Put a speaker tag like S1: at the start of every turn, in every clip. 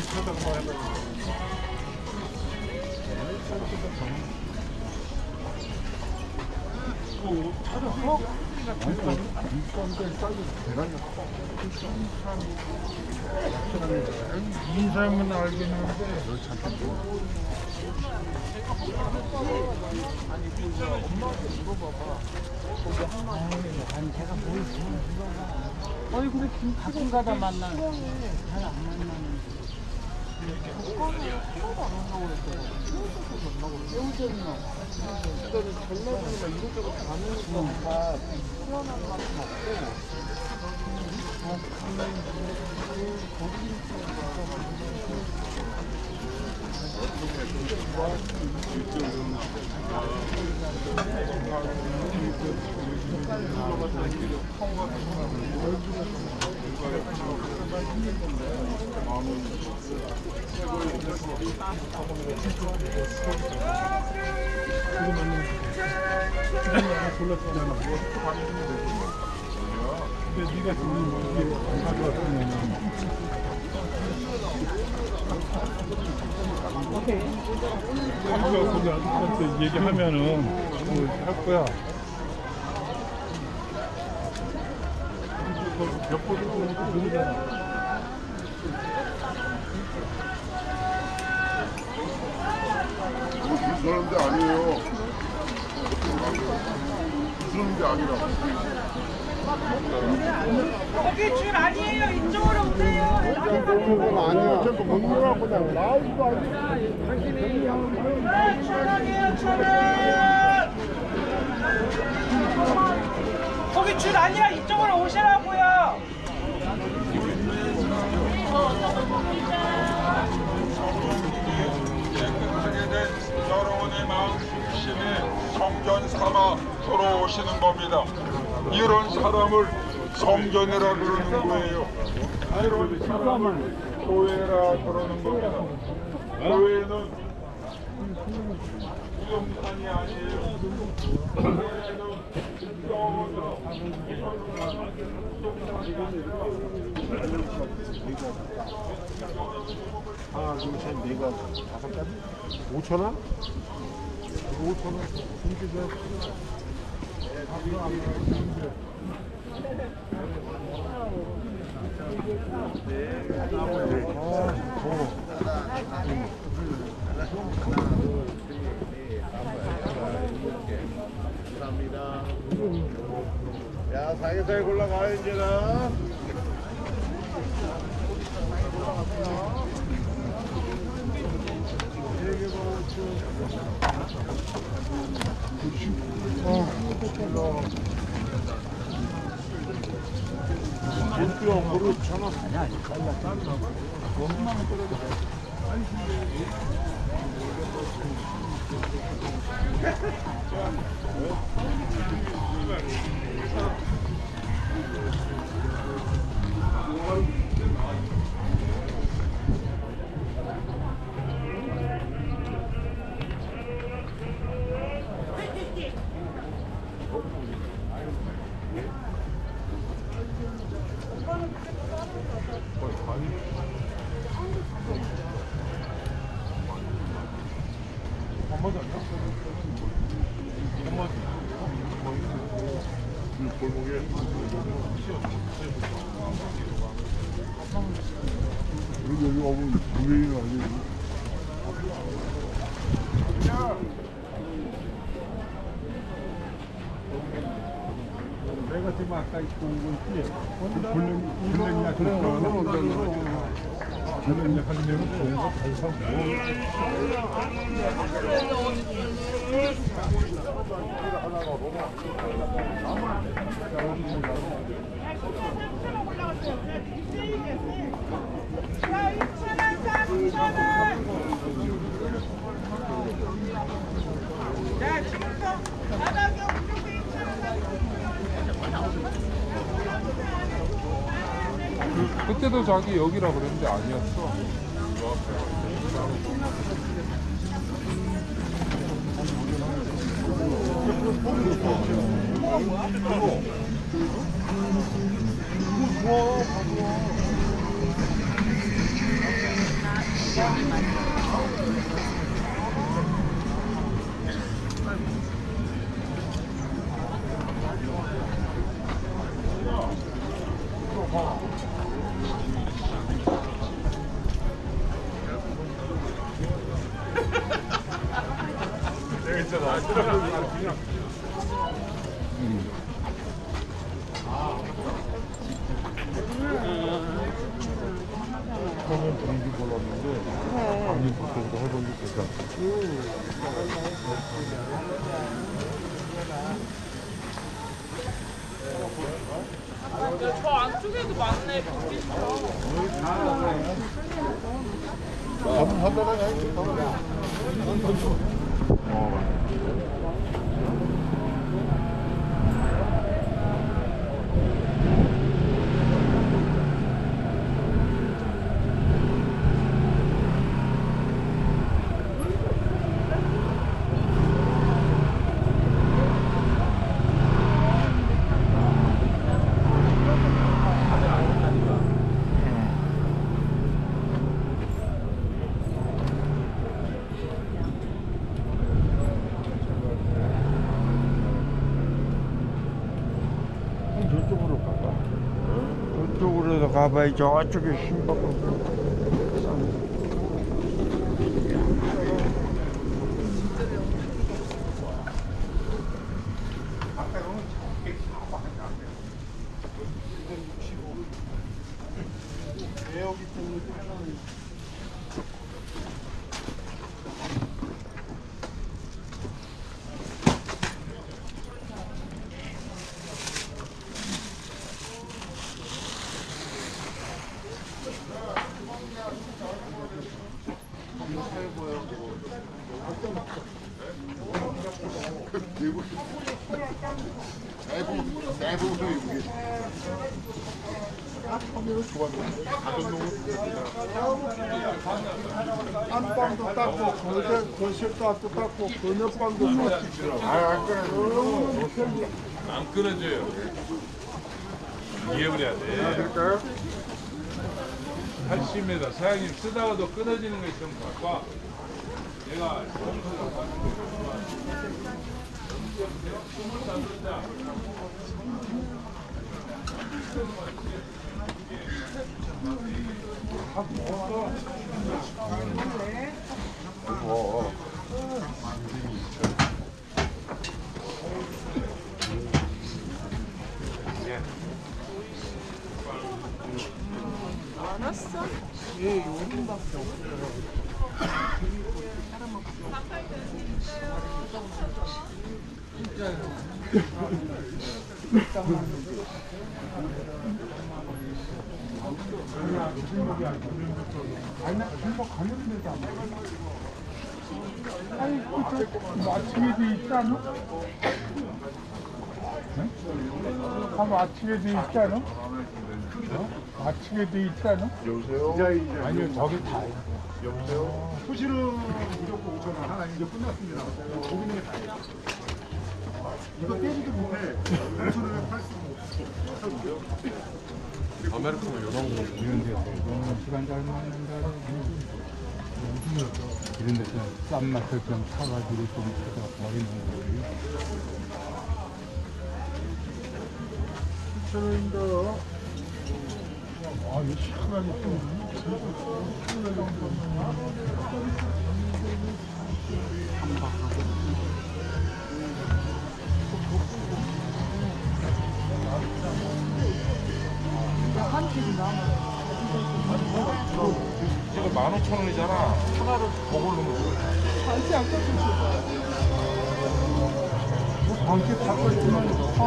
S1: 인사하면 알겠는데
S2: 아니 제가 뭘 아니 근데 가끔 가다 만나 잘 안 만나는 여우전이나 전라도나 이것저것 가는 거니까 시원한 맛
S1: 근데 네가 지금 이게 가져왔으면 거기 아저씨한테 얘기하면은 할 거야. 몇 번을 모르잖아.
S3: 그런 데 아니에요. 그런 게 아니라.
S4: 거기 줄 아니에요. 이쪽으로 오세요.
S3: 그건 아니야. 자꾸 먹느라고 그냥 나오지도 않고.
S4: 천원이에요. 거기 줄 아니라 이쪽으로 오시라고요.
S5: 여러분의 마음 중심에 성전 삼아 들어오시는 겁니다. 이런 사람을 성전이라 그러는 거예요. 이런 사람을 교회라 그러는 겁니다. 교회는 부동산이 아니에요. 교회는
S3: 하나, 둘, 셋, 네 가지, 다섯 가지? 5,000원? 5,000원. 김치전. 감사합니다. 야, 살살 골라가요, 이제는. 돈뼈 무릎 1,000원.
S2: 아니야 잘라 너무만 떨어져
S3: 골목에 여기 와보면 구매인 아니에요?
S1: 내가 지금 아까 입고 온 거지. 블랙약 블랙약 하려면 좋은 거 잘 사고.
S4: 야, 지금부터 바닥에 엄청
S1: 그때도 자기 여기라 그랬는데 아니었어.
S3: 처음엔 분위기 몰랐는데 방금 부터도 해보니까 괜찮아.
S4: 저 안쪽에도 많네, 불빛처럼.
S3: 하다가 저쪽으로 가봐. 저쪽으로 가봐야 저쪽에 신박한 안방도 닦고 거실도 닦고 그늘방도 닦고 안 끊어져요.
S5: 안 끊어져요. 이해를 해야 돼.
S3: 될까요?
S5: 80m 사장님 쓰다가도 끊어지는 거 있으면 봐봐. 내가
S4: 알았어.
S3: 아침에 돼 있지 않아? 한 아침에 돼 있지 않아? 아침에 돼 있지 않아? 여보세요? 아니요, 저기 다. 여보세요? 후실은 무조건 5,000원. 하나 이제 끝났습니다. 고기는 다. 이거 떼지도 못해. 5,000원에 팔 수는 없어.
S5: 아메리카노 이런 거
S3: 이런 데서 시간 잘 맞는다. 이런 데서 싼 맛을 좀 사가지고 좀 사다 버리는 거예요. 7,000원인데. 아, 이거 시원하게 좀.
S5: 지금 15,000원이잖아. 하나로 더 고르는 거야.
S3: 방치 닦을 때만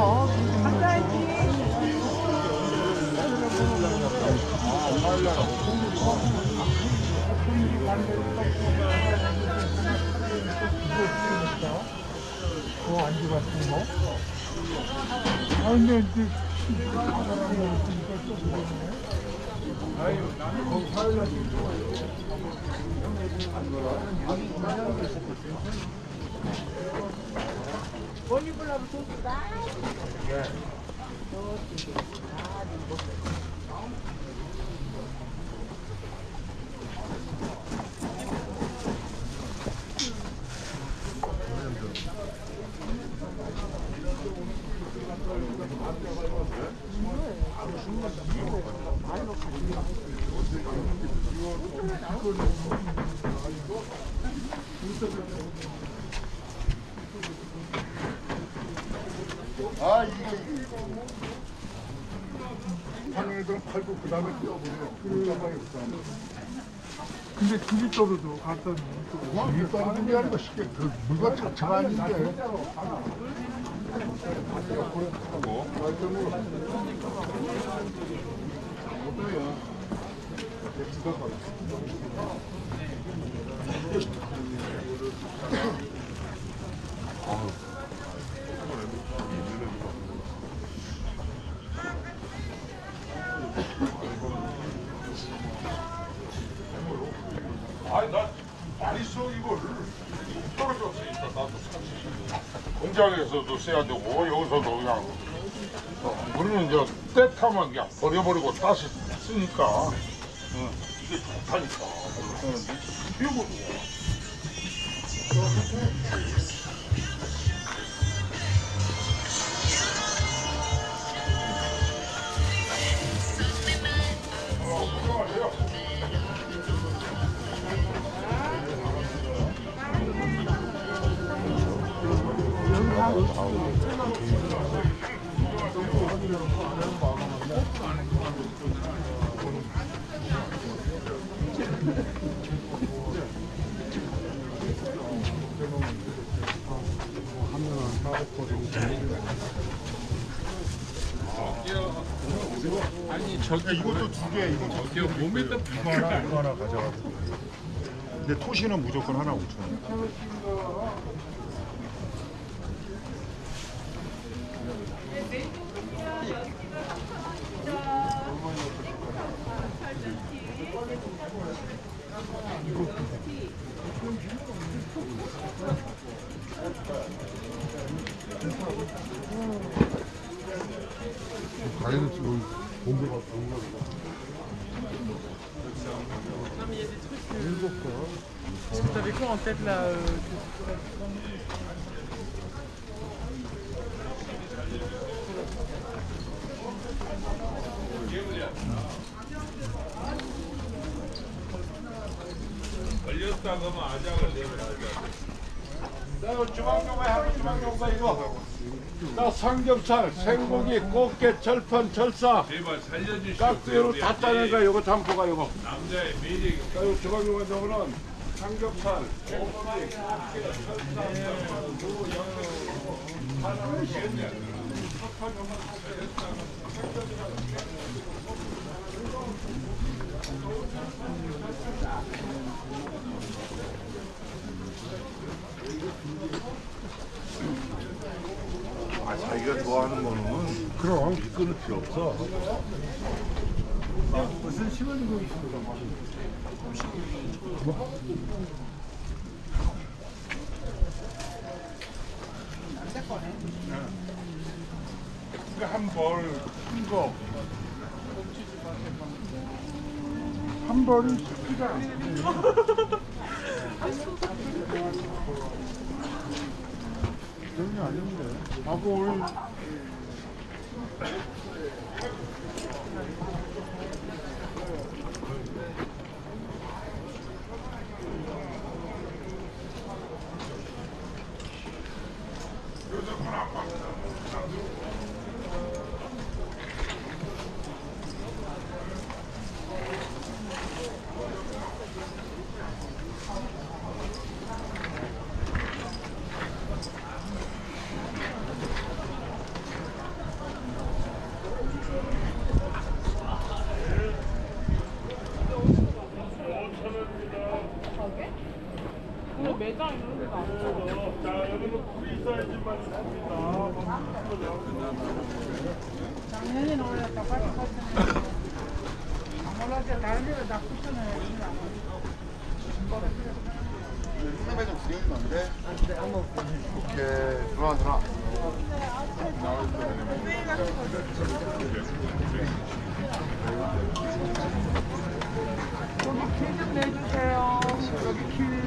S3: 안주 같은 거? 아, 근데 이제 거기 사려고 애들은 팔고 그 다음에 뛰어보내요. 물가방에 없잖아.
S1: 근데 길이 떨어져 갔더니
S3: 길이 떨어진 게 아니고 쉽게 그 물건 자체가 아닌데.
S6: 아니 나 많이 써 이걸 떨어져서 있다 나도 사실 공장에서도 써야 되고 여기서도 그냥 우리는 이제 때 타면 그냥 버려버리고 다시 쓰니까 이게 좋다니까 비워버리고
S1: 아니 저기
S3: 이것도 두 개, 이거
S1: 저기 몸에 딱
S3: 이거 하나 가져가지고. 근데 토시는 무조건 하나 5,000원.
S1: 가게는 지금 온도가
S2: T'avais quoi en tête là
S5: 걸렸다 그러면 아작을 내면
S6: 나 주방용에 하는 주방용가 이거 나 삼겹살, 생고기, 꽃게, 절판, 절사
S5: 제발 살려주시오.
S6: 깍두기로 다 짜는 거야 이거 담보가 이거
S5: 남자의 매력이
S6: 자, 이거 주방용에 넣으면 삼겹살, 생고기, 꽃게, 절사
S3: 아, 자기가 좋아하는 거는 그럼 끊을 필요 없어.
S1: 무슨 시간이 걸리십니까? 한 벌이 쉽지가 않네. 그런 게 아닌데. 하고 우리
S4: 매장 이런 데도 안 돼.
S6: 자 여기는 프리사이즈만 삽니다
S4: 작년에는 원래 다 88,000원. 안 올랐을 때 다른 데로 다 9,000원 했는데 안 올랐어.
S3: 흉내매 좀 구경해주면 안 돼? 오케이. 들어와, 들어와.
S4: 여기 킬좀 내주세요. 여기 킬.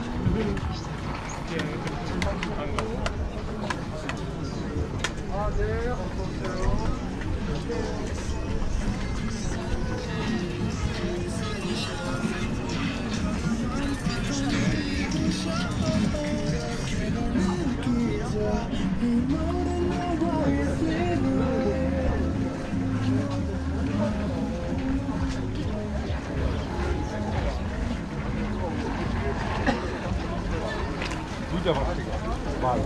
S4: 아, 네. 어서오세요.
S1: 진짜 맛있게. 말.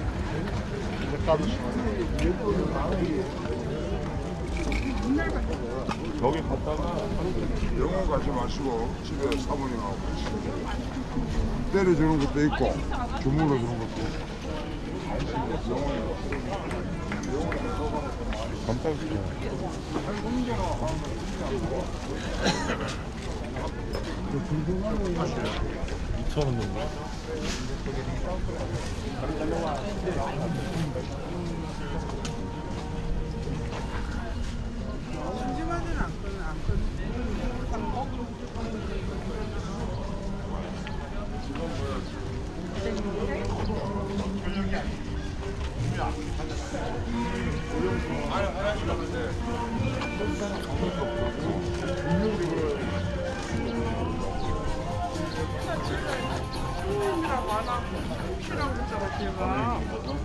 S6: 여기 갔다가 영어 가지 마시고 집에 사모님하고 같이 때려주는 것도 있고 주물러 주는 것도
S1: 깜짝이야. 2,000원 정도.
S4: 심심하지는 않거든. 수염이랑 많아. 피랑 붙자가 제가.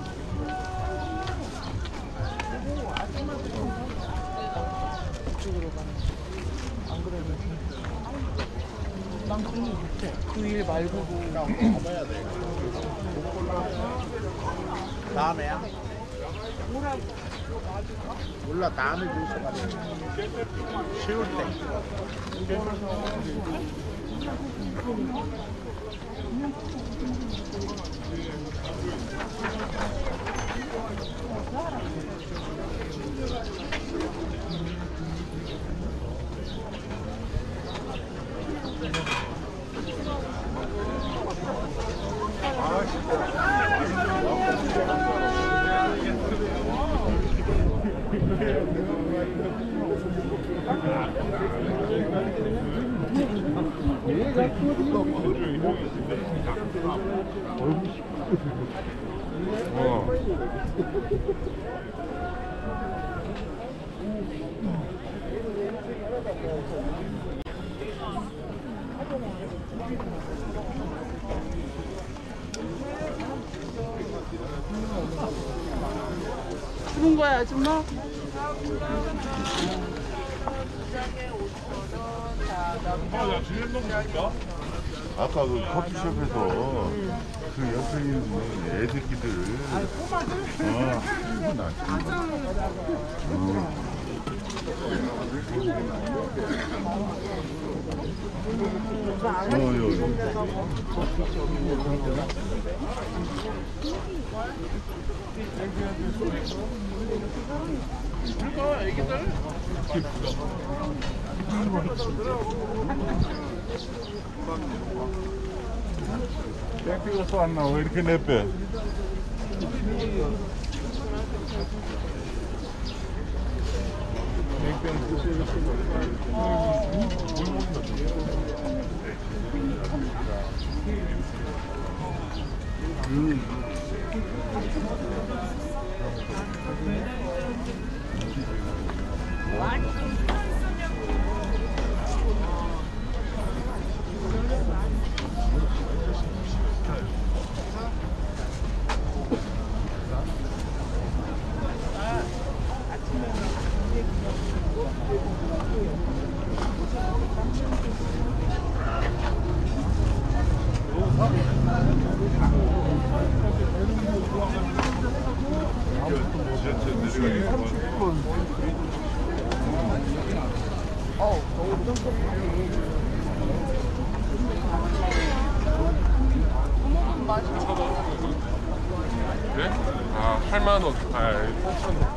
S4: 이쪽으로 가는 거. 안 그러면 땅콩이 못해. 그 일 말고도 가봐야 돼. 다음에야? 몰라, 다음에 주소 가자. 쉬울 때. 주는 거야, 아줌마?
S6: 아까 그 커피숍에서 그 옆에 있는 애새끼들
S4: 꼬마들?
S6: 이건
S4: 이거 애기들?
S6: 땡땡어서 안 나와. 왜 이렇게 내빼?
S1: 그래? 아, 8만 원. 아, 8,000원.